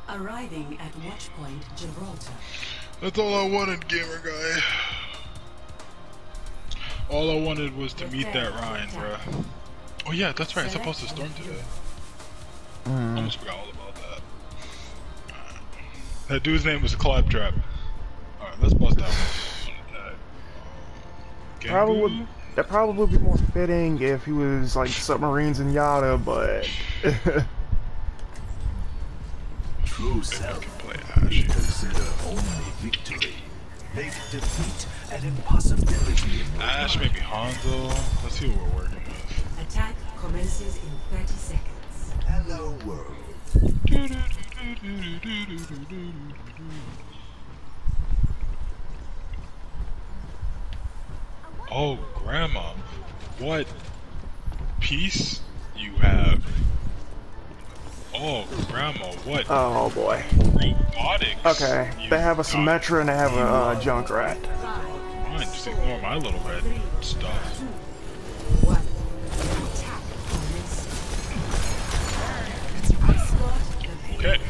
Arriving at Watchpoint Gibraltar. That's all I wanted, gamer guy. All I wanted was to meet that Ryan, bruh. Oh yeah, that's right, it's supposed to storm today. I almost forgot all about that. That dude's name was Claptrap. Alright, let's bust that one. That probably would be more fitting if he was like submarines and Yada, but true self consider only victory. Make defeat an impossibility. Ash, maybe Hanzo. Let's see what we're working with. Attack commences in 30 seconds. Hello world. Oh, Grandma, what piece you have? Oh, Grandma, what? oh boy. Robotics? Okay, they have a Symmetra and they have a Junkrat. Fine, just ignore my little red stuff. Okay.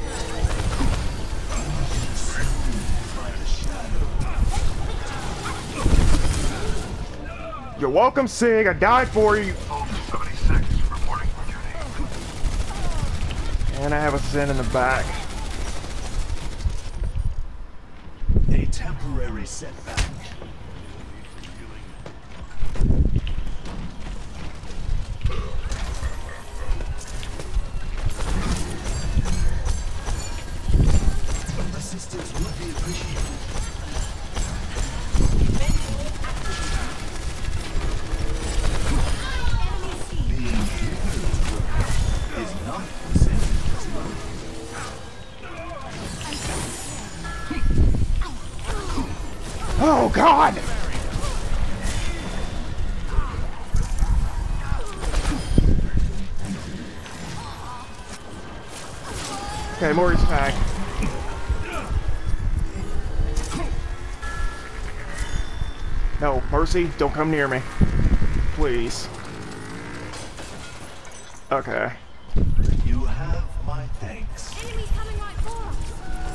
You're welcome, Sig. I died for you. 76 reporting for duty. And I have a Zen in the back. A temporary setback. Assistance would be appreciated. Oh God! Okay, Maury's back. No, Mercy, don't come near me. Please. Okay. You have my thanks. Enemies coming right for us.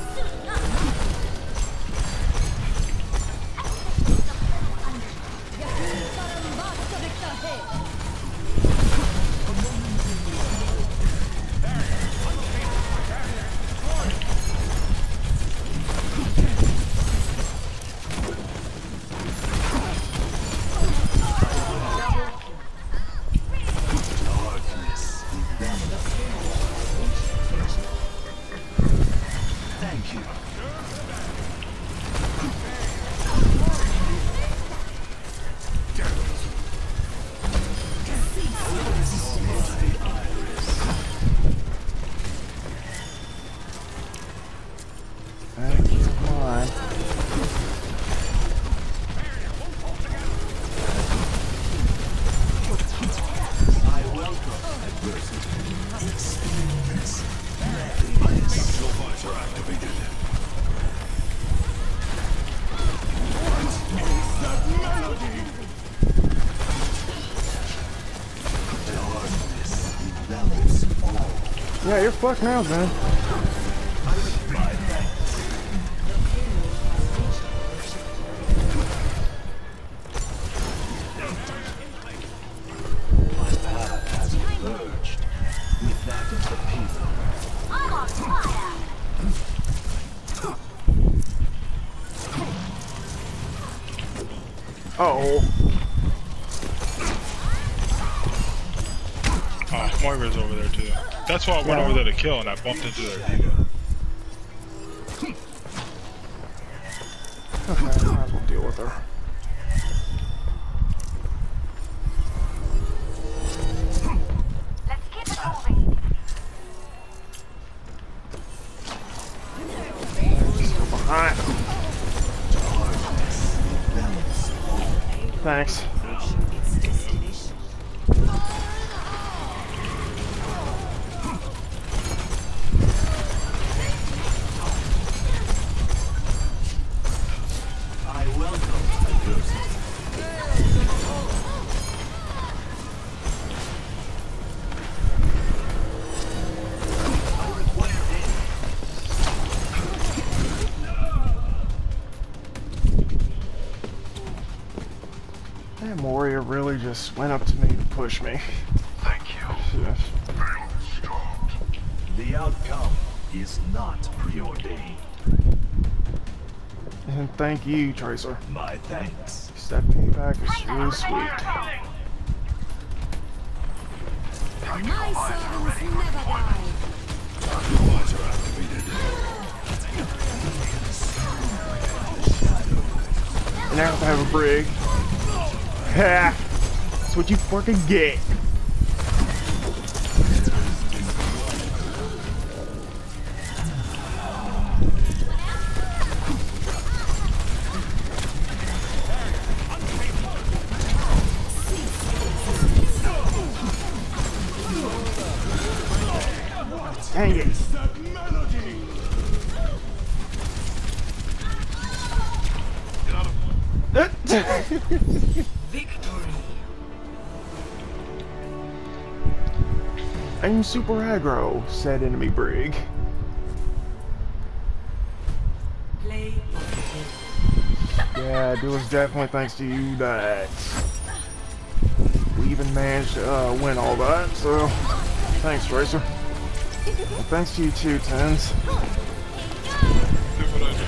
Thank you. Come on. I welcome adversity. Experience. Readiness. Robots are activated. Darkness envelops all. Yeah, you're fucked now, man. My thanks. My path has converged with that of the people. I'm on fire. Uh-oh. Ah, Moira's over there too. That's why I went over there to kill and I bumped into their Diva. Okay, might as well deal with her. Let's keep it moving. Behind. Thanks. I welcome adversity. I require aid. Zarya really just went up to me to push me. Thank you. Yes. The outcome is not preordained. And thank you, Tracer. My thanks. That payback is really sweet. My servants never die. Water activated. And now I have a brig. Ha! That's what you fucking get. Dang it. Victory. I'm super aggro, said enemy brig. Play of the game. Yeah, it was definitely thanks to you that we even managed to win all that, so thanks, Tracer. And thanks to you too, Tens. Do what I do.